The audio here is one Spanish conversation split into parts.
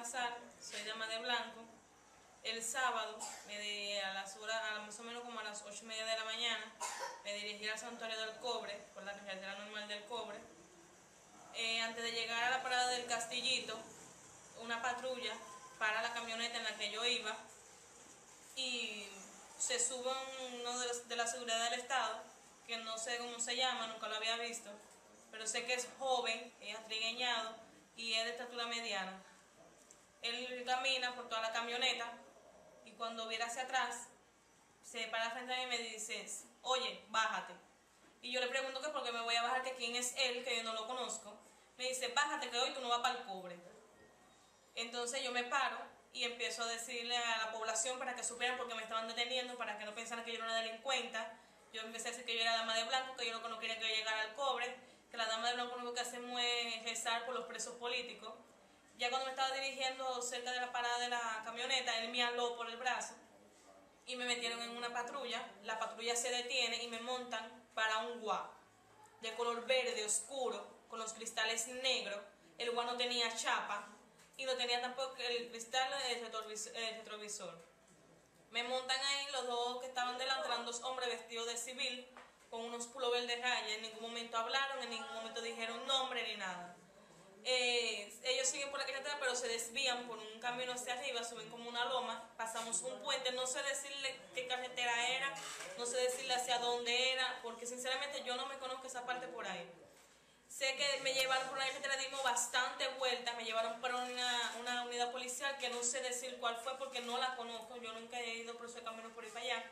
Salazar, soy dama de blanco. El sábado, más o menos como a las 8:30 de la mañana, me dirigí al Santuario del Cobre, por la carretera normal del Cobre. Antes de llegar a la parada del Castillito, una patrulla para la camioneta en la que yo iba y se sube uno de la seguridad del Estado, que no sé cómo se llama, nunca lo había visto, pero sé que es joven, es atrigueñado y es de estatura mediana. Él camina por toda la camioneta y cuando viera hacia atrás, se para frente a mí y me dice, oye, bájate. Y yo le pregunto que por qué me voy a bajar, que quién es él, que yo no lo conozco. Me dice, bájate, que hoy tú no vas para el Cobre. Entonces yo me paro y empiezo a decirle a la población para que supieran por qué me estaban deteniendo, para que no pensaran que yo era una delincuenta. Yo empecé a decir que yo era dama de blanco, que yo no quería que yo llegara al Cobre, que la dama de blanco lo único que hacemos es rezar por los presos políticos. Ya cuando me estaba dirigiendo cerca de la parada de la camioneta, él me aló por el brazo y me metieron en una patrulla. La patrulla se detiene y me montan para un guá de color verde oscuro con los cristales negros. El guá no tenía chapa y no tenía tampoco el cristal del retrovisor. Me montan ahí, los dos que estaban delante eran dos hombres vestidos de civil con unos pullovers de raya. En ningún momento hablaron, en ningún momento dijeron nombre ni nada. Ellos siguen por la carretera, pero se desvían por un camino hacia arriba, suben como una loma, pasamos un puente, no sé decirle qué carretera era, no sé decirle hacia dónde era, porque sinceramente yo no me conozco esa parte por ahí. Sé que me llevaron por una carretera, dimos bastante vueltas, me llevaron para una unidad policial que no sé decir cuál fue porque no la conozco, yo nunca he ido por ese camino por ahí para allá.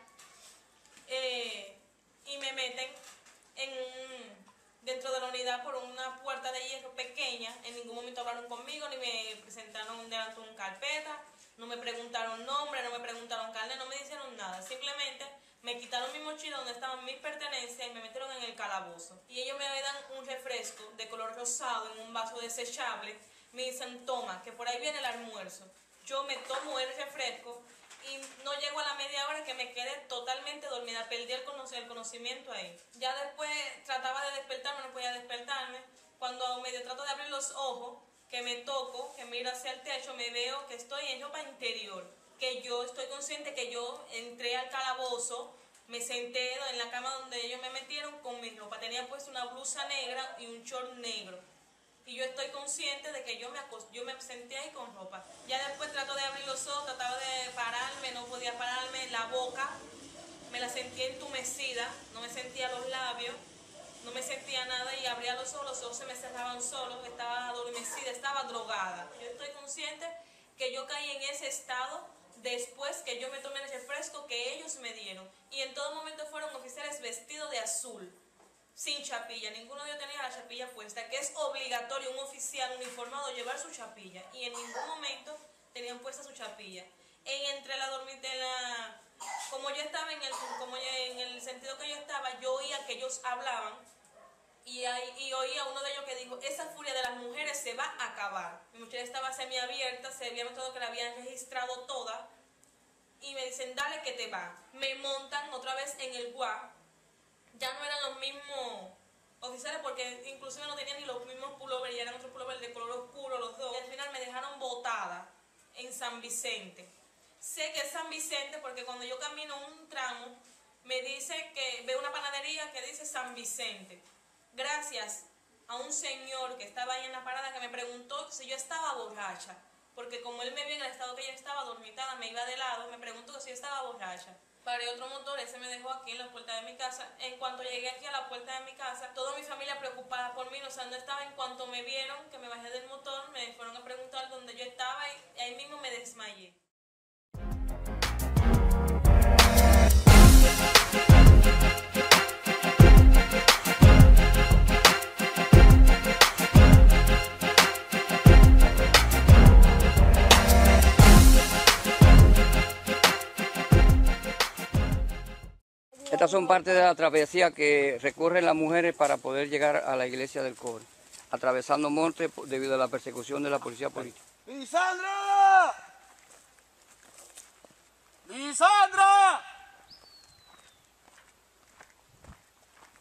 Y me meten dentro de la unidad por una puerta de hierro pequeña. En ningún momento hablaron conmigo, ni me presentaron delante de una carpeta, no me preguntaron nombre, no me preguntaron carnet, no me dijeron nada. Simplemente me quitaron mi mochila donde estaban mis pertenencias y me metieron en el calabozo. Y ellos me dan un refresco de color rosado en un vaso desechable. Me dicen, toma, que por ahí viene el almuerzo. Yo me tomo el refresco y no llego a la media hora que me quedé totalmente dormida, perdí el conocimiento ahí. Ya después trataba de despertarme, no podía despertarme. Cuando medio trato de abrir los ojos, que me toco, que miro hacia el techo, me veo que estoy en ropa interior, que yo estoy consciente que yo entré al calabozo, me senté en la cama donde ellos me metieron con mi ropa, tenía puesto una blusa negra y un short negro. Y yo estoy consciente de que yo me senté ahí con ropa. Ya después trato de abrir los ojos, trataba de pararme, no podía pararme. La boca me la sentía entumecida, no me sentía los labios, no me sentía nada y abría los ojos se me cerraban solos, estaba adormecida, estaba drogada. Yo estoy consciente que yo caí en ese estado después que yo me tomé el refresco que ellos me dieron. Y en todo momento fueron oficiales vestidos de azul, sin chapilla, ninguno de ellos tenía la chapilla puesta, que es obligatorio un oficial uniformado llevar su chapilla, y en ningún momento tenían puesta su chapilla. Como yo estaba en el sentido que yo estaba, yo oía que ellos hablaban y oía a uno de ellos que dijo, esa furia de las mujeres se va a acabar. Mi mochila estaba semiabierta, se había notado que la habían registrado toda y me dicen, dale que te va. Me montan otra vez en el guá. Ya no eran los mismos oficiales porque inclusive no tenían ni los mismos pullovers, ya eran otros pullovers de color oscuro los dos. Y al final me dejaron botada en San Vicente. Sé que es San Vicente porque cuando yo camino un tramo me dice que veo una panadería que dice San Vicente. Gracias a un señor que estaba ahí en la parada que me preguntó si yo estaba borracha. Porque como él me vio en el estado que yo estaba dormitada, me iba de lado, me preguntó si yo estaba borracha. Paré otro motor, ese me dejó aquí en la puerta de mi casa. En cuanto llegué aquí a la puerta de mi casa, toda mi familia preocupada por mí, no sé dónde estaba. En cuanto me vieron que me bajé del motor, me fueron a preguntar dónde yo estaba y ahí mismo me desmayé. Estas son parte de la travesía que recorren las mujeres para poder llegar a la iglesia del Cobre, atravesando montes debido a la persecución de la policía política. ¡Lisandra! ¡Lisandra!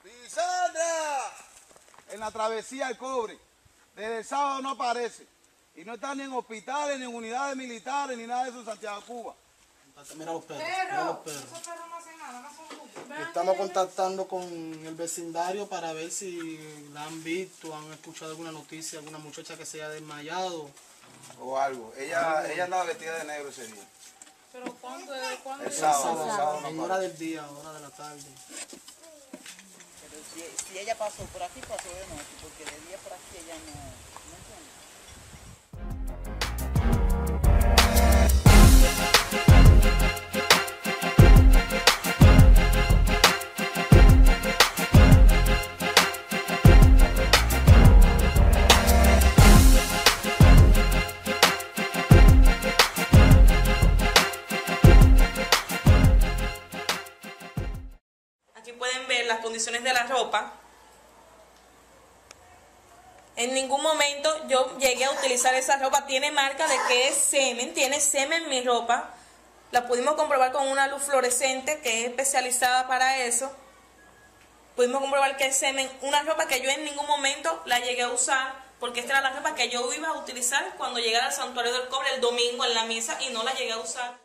¡Lisandra! En la travesía del Cobre, desde el sábado no aparece. Y no están ni en hospitales, ni en unidades militares, ni nada de eso en Santiago, Cuba. Mira los perros, mira los perros. Esos perros no hacen nada, no son muchos. Estamos contactando con el vecindario para ver si la han visto, han escuchado alguna noticia, alguna muchacha que se haya desmayado. O algo. Ella andaba vestida de negro ese día. Pero ¿cuándo? El sábado. En hora del día, hora de la tarde. Pero si ella pasó por aquí, pasó de noche, porque de día por aquí ella no entiende. Aquí pueden ver las condiciones de la ropa. En ningún momento yo llegué a utilizar esa ropa. Tiene marca de que es semen, tiene semen en mi ropa. La pudimos comprobar con una luz fluorescente que es especializada para eso. Pudimos comprobar que es semen, una ropa que yo en ningún momento la llegué a usar, porque esta era la ropa que yo iba a utilizar cuando llegara al Santuario del Cobre el domingo en la misa y no la llegué a usar.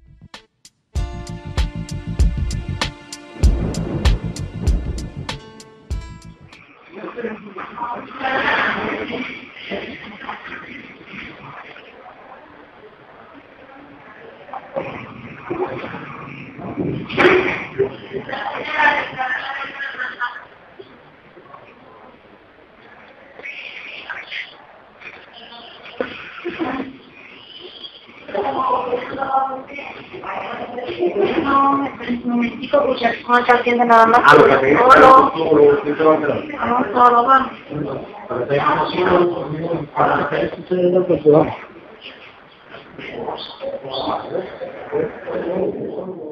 No, un momentico, porque no está haciendo nada más. Solo. Vamos solo, vamos.